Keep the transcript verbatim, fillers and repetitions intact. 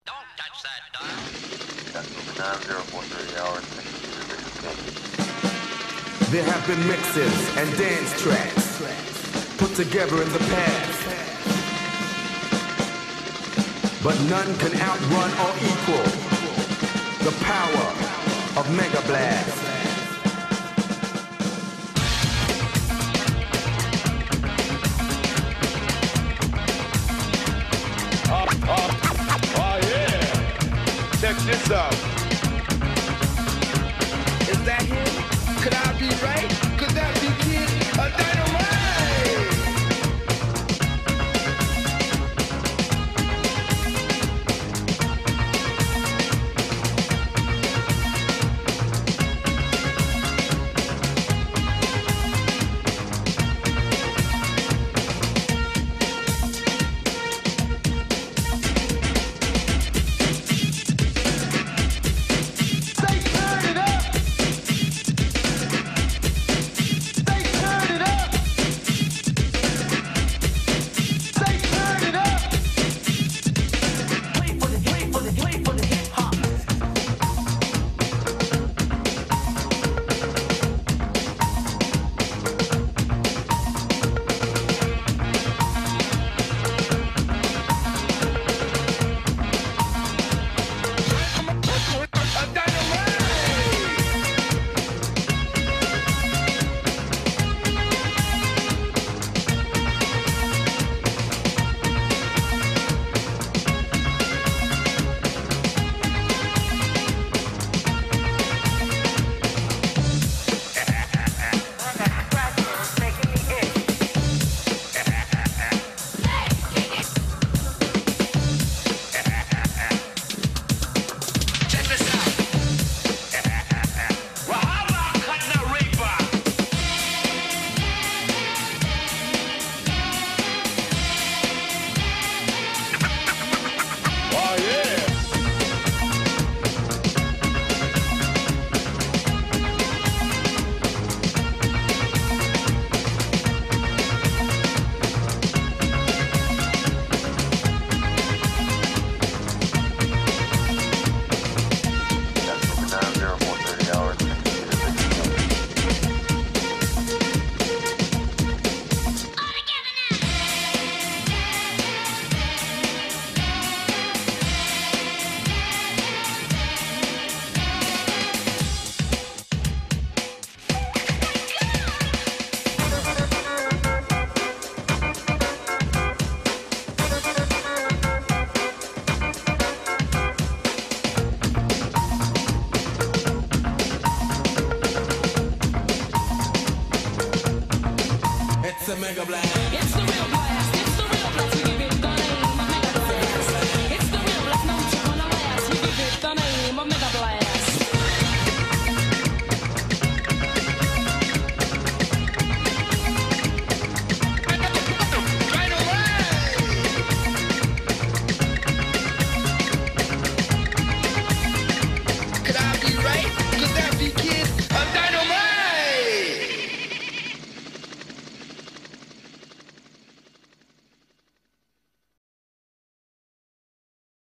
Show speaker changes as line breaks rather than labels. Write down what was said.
Don't touch that dial.
nine zero four thirty hours.
There have been mixes and dance tracks put together in the past, but none can outrun or equal the power of Mega Blast.
Oh, oh, oh yeah. Check this out.
Is that him? Could I be right? Could that be Kid a Dynamite? It's the Mega Blast. It's the